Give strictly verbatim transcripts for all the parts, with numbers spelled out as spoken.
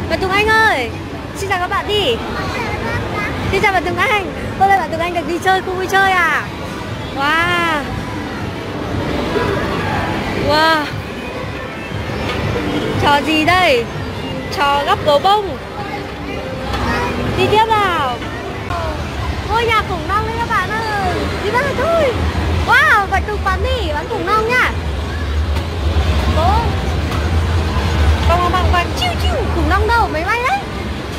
Bạn Tùng Anh ơi, xin chào các bạn đi. Xin chào bạn Tùng Anh. Hôm nay bạn Tùng Anh được đi chơi khu vui chơi à? Wow. Wow. Trò gì đây? Trò gắp gấu bông. Đi tiếp nào. Ngôi nhà khủng long đấy các bạn ơi. Đi vào thôi. Wow, bạn Tùng bắn đi, bắn khủng long nhá. Bố. Bằng bằng bằng bằng chiu chiu. Khủng long đâu, máy bay đấy.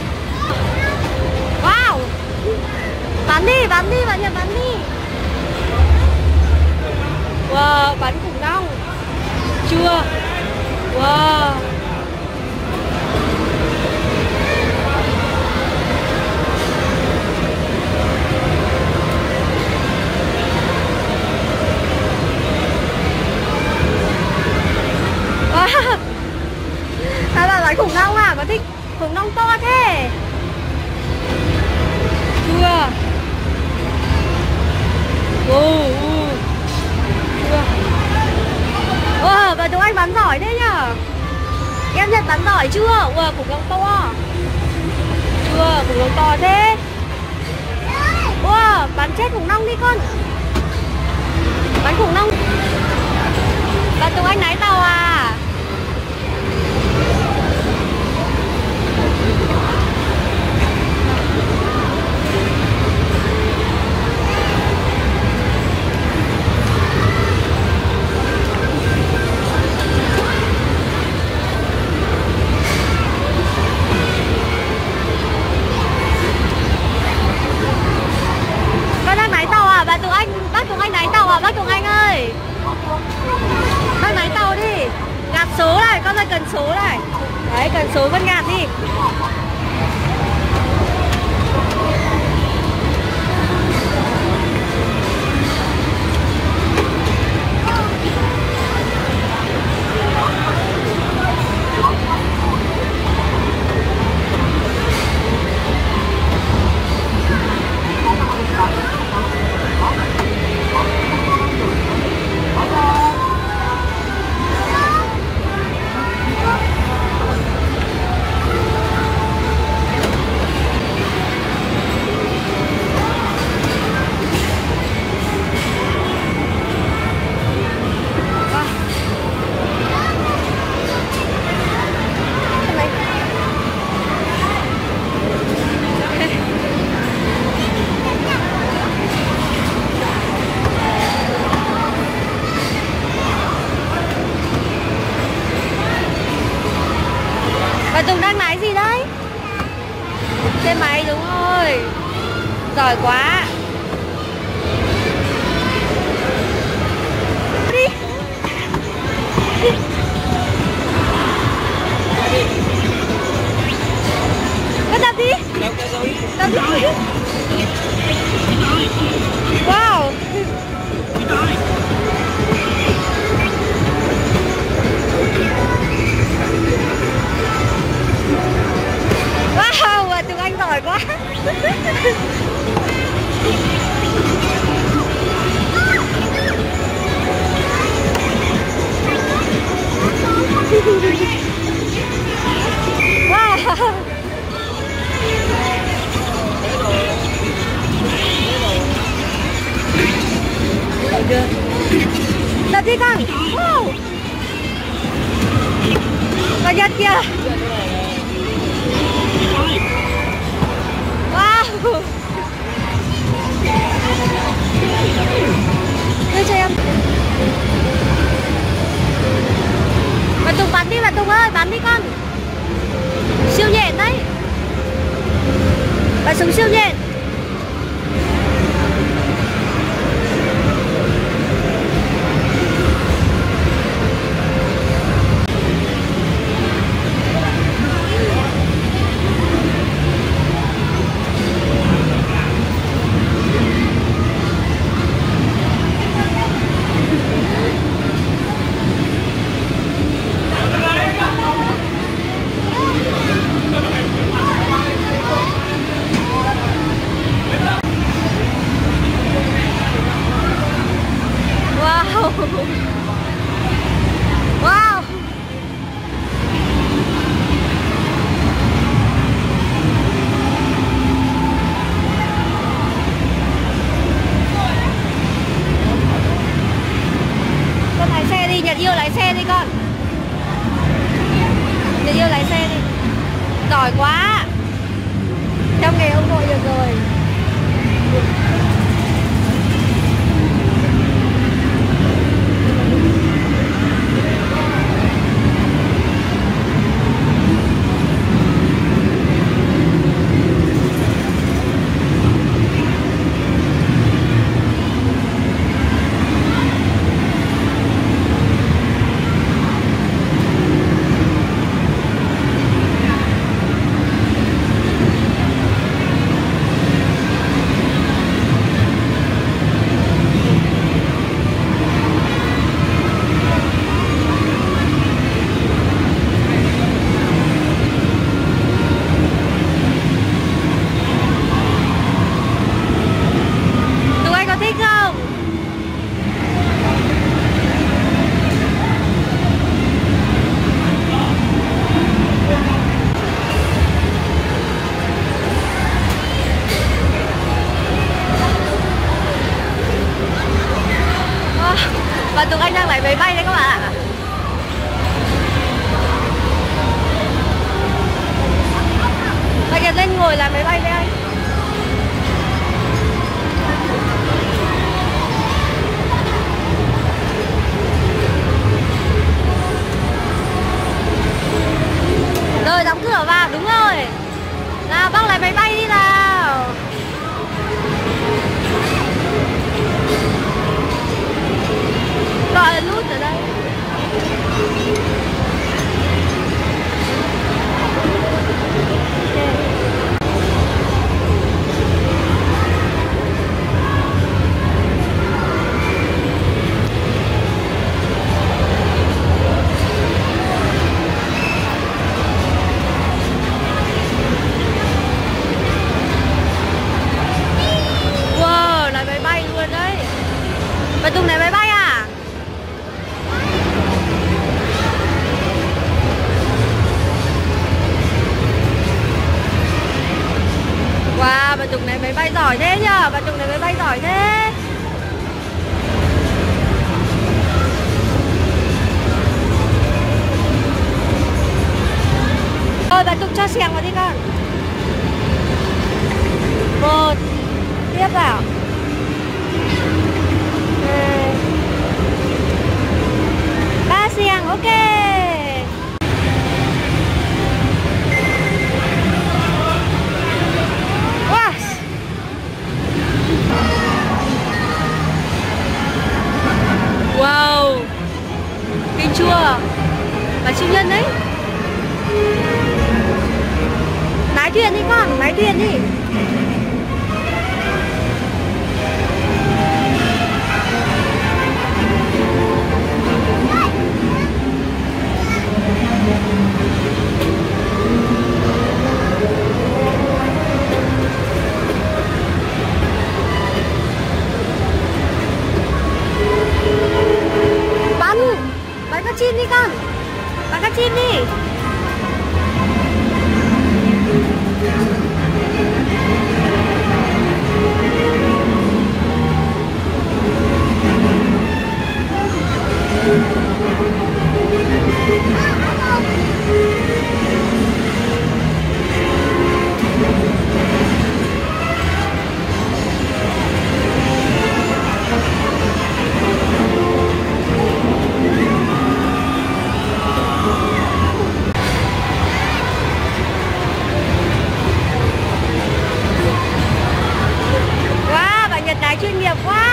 Wow. Bắn đi, bắn đi, bạn Nhật bắn đi. Wow, bắn khủng long. Chưa. Wow. Wow. Hai bạn bắn khủng long à? Có thích khủng long to thế? Chưa. Wow. Chưa. Wow, bạn Tùng Anh bắn giỏi thế nhở? Em Nhật bắn giỏi chưa? Wow, khủng long to. Chưa, khủng long to thế. Wow, bắn chết khủng long đi con. Bắn khủng long. Bạn Tùng Anh lái tàu à? Bạn Tùng Anh, bác Tùng Anh lái tàu à? Bác Tùng Anh ơi, bác lái tàu đi. Gạt số này, con ơi cần số này. Đấy, cần số con gạt đi. Bạn Tùng đang lái gì đấy? Xe máy đúng rồi. Giỏi quá. Đi. Đi. Con đạp đi. Đạp đi. Wow. Wow, bạn Tùng Anh giỏi quá. Wow. Đạp đi con. Wow. Con Nhật kìa. Wow. Đưa cho em. Bạn Tùng bắn đi, bạn Tùng ơi, bắn đi con. Siêu nhện đấy. Bạn súng siêu nhện. Giỏi quá. Trong nghề ông nội được rồi. Và Tùng Anh đang lái máy bay đấy các bạn ạ. Và kìa lên ngồi là máy bay đấy anh. Rồi đóng cửa vào, đúng rồi. Nào bác lái máy bay đi nào. Gọi là nút ở đây. Wow, lái máy bay luôn đấy. Và Tùng lái máy bay à? Wow, bà Tùng này máy bay giỏi thế nhờ, bà Tùng này máy bay giỏi thế. Rồi bà Tùng cho xèng vào đi con. Một, tiếp vào. Hai, ba xèng, ok. Wow, kinh chưa? Bà siêu nhân đấy. Lái thuyền đi con, lái thuyền đi. Bắn con chim đi con. Bắn con chim đi. Wow, bạn Nhật lái chuyên nghiệp quá.